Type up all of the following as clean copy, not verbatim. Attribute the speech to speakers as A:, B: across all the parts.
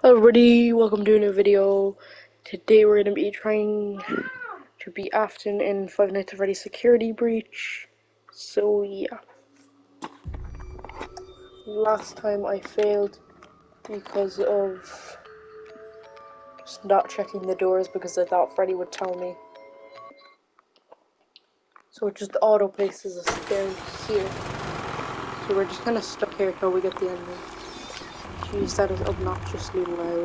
A: Hello everybody, welcome to a new video. Today we're going to be trying to beat Afton in Five Nights at Freddy's Security Breach. So yeah. Last time I failed because of just not checking the doors because I thought Freddy would tell me. So it just auto places us down here. So we're just kind of stuck here till we get the ending. Jeez, that is obnoxiously loud.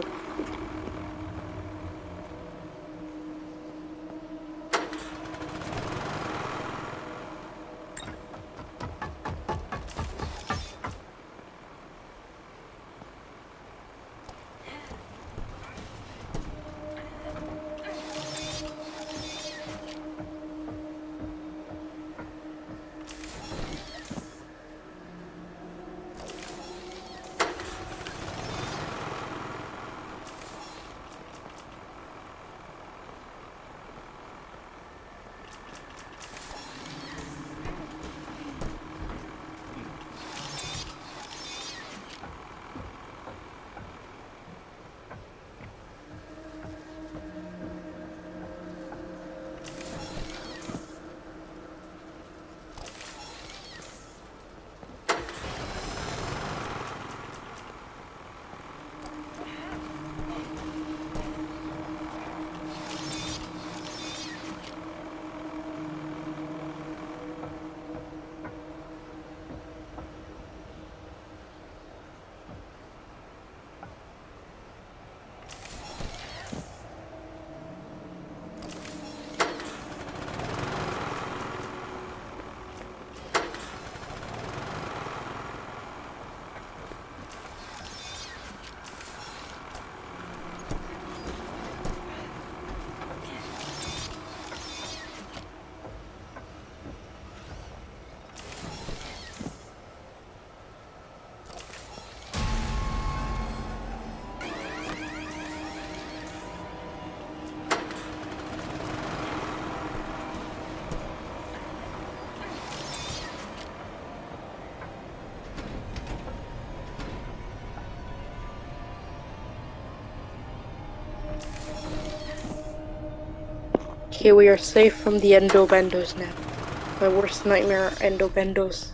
A: Okay, we are safe from the Endobendos now. My worst nightmare, Endobendos.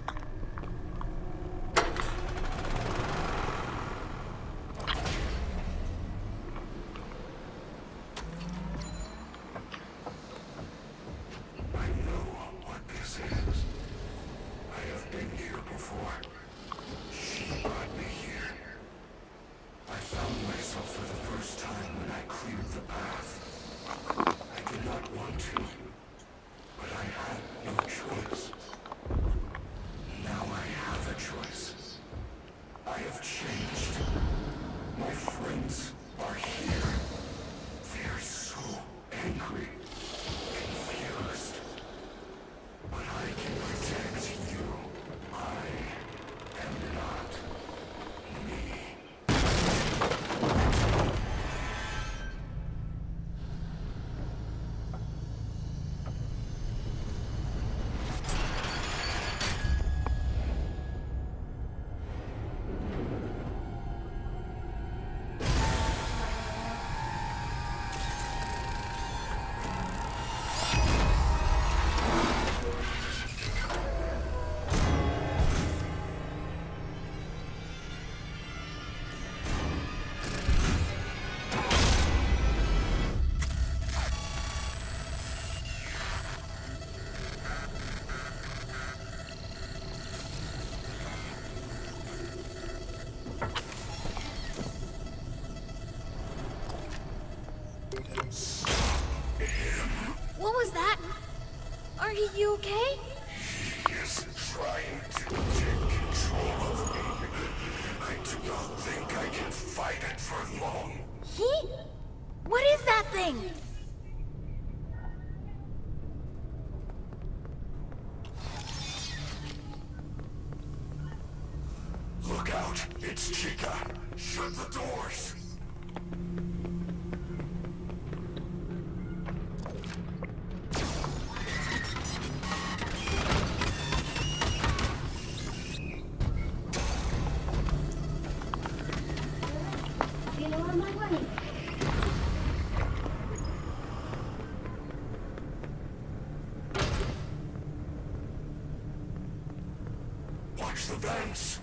B: I know what this is. I have been here before. She brought me here. I found myself for the first time when I cleared the path. I did not want to, but I had no choice. Now I have a choice. I have changed. My friends are here. They are so angry. Confused. But I can protect you. I am not me.
C: What was that? Are you okay?
B: He is trying to take control of me. I do not think I can fight it for long.
C: He? What is that thing?
B: Look out! It's Chica! Shut the doors! Watch the vents.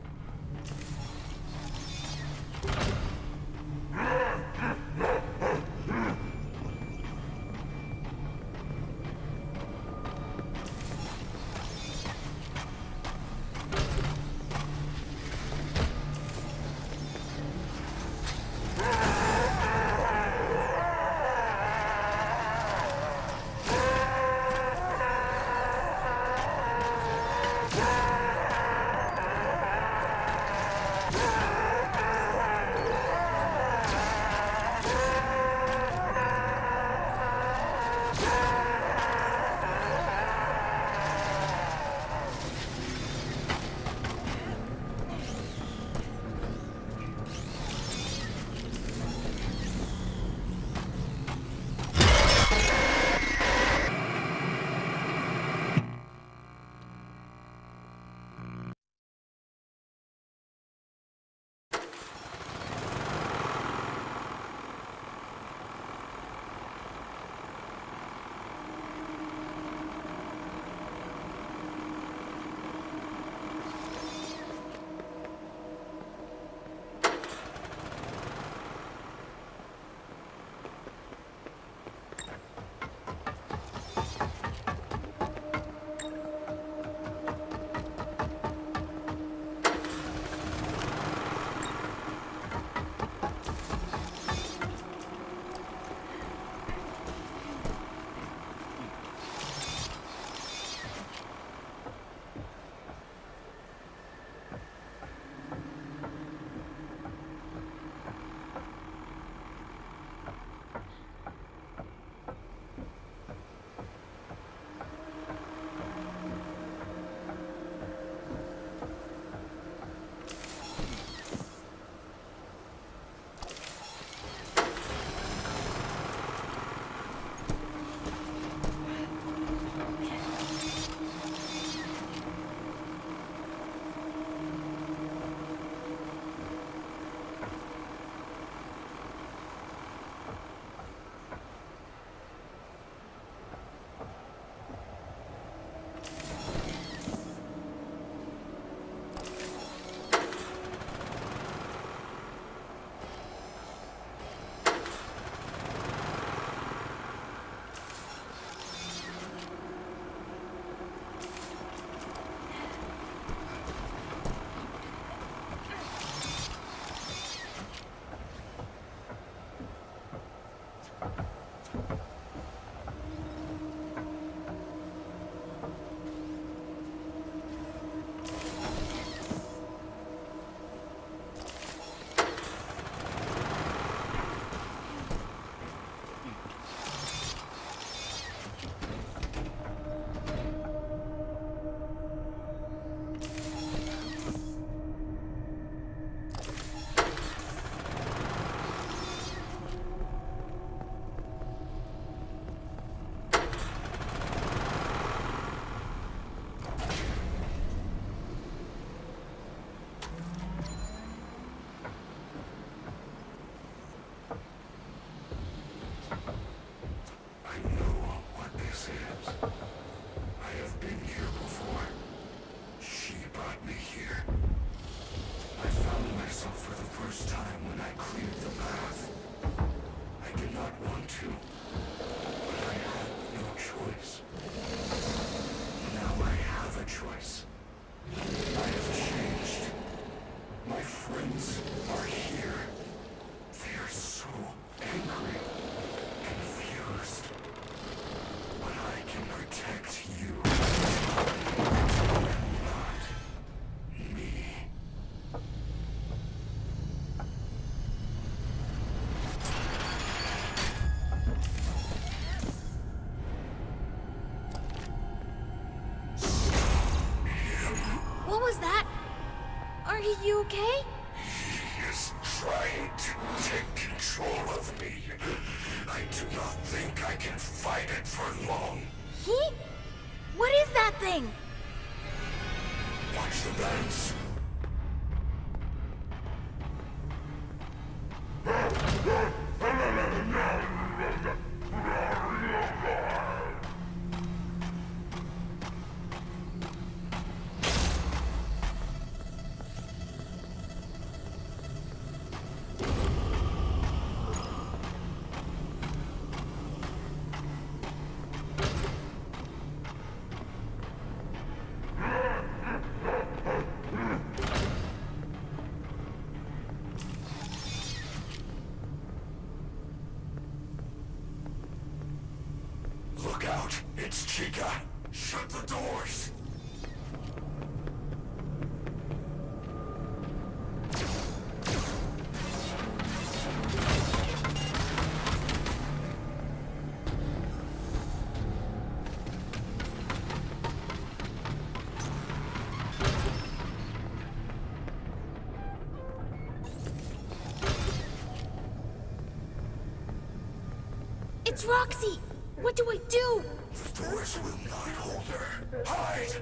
C: You okay?
B: He is trying to take control of me. I do not think I can fight it for long.
C: He? What is that thing?
B: Watch the vents. It's Chica. Shut the doors.
C: It's Roxy! What do I do?
B: The doors will not hold her. Hide!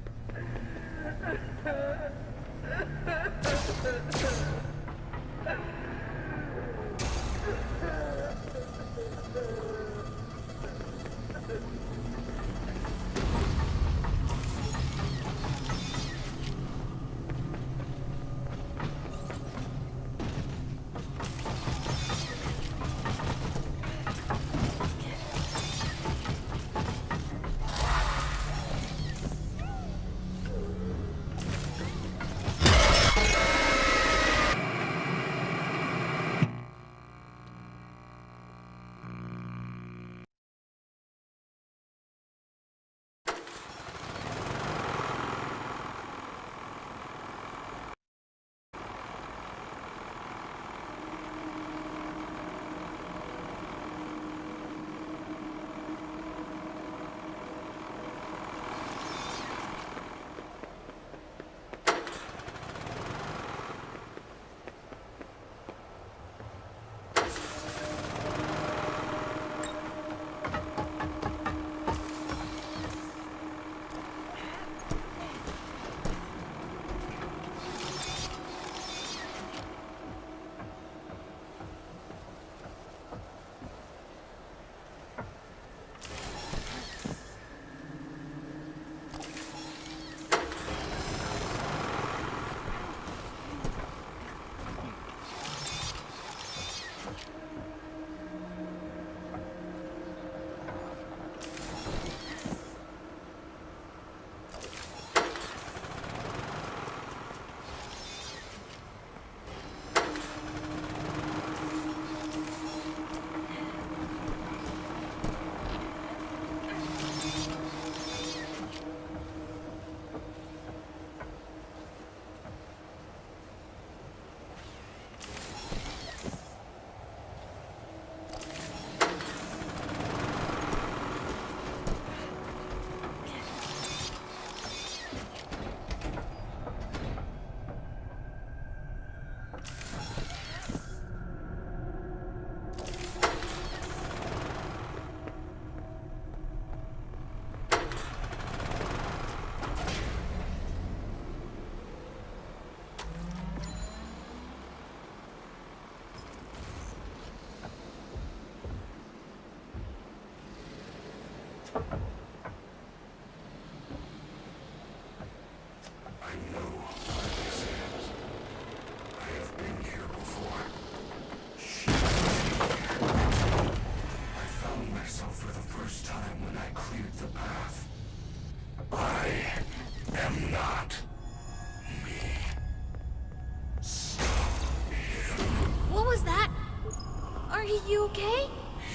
C: Are you okay?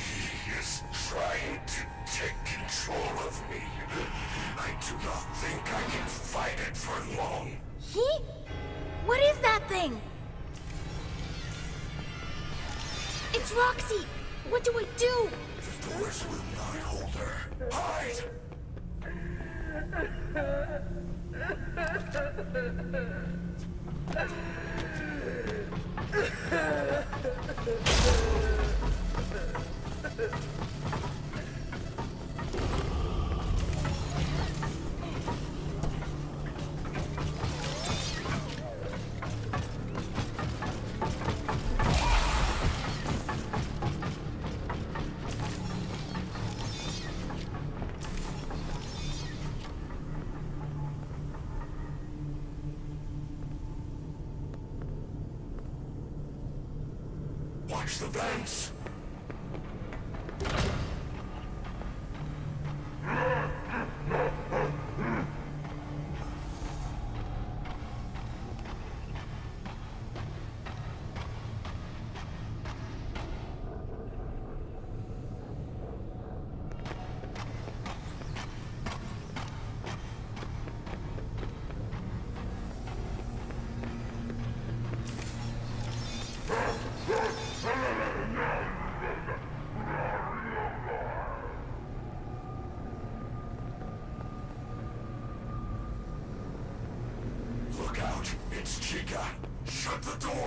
B: He is trying to take control of me. I do not think I can fight it for long.
C: He? What is that thing? It's Roxy! What do I do?
B: The doors will not hold her. Hide! Watch the vents! Shut the door!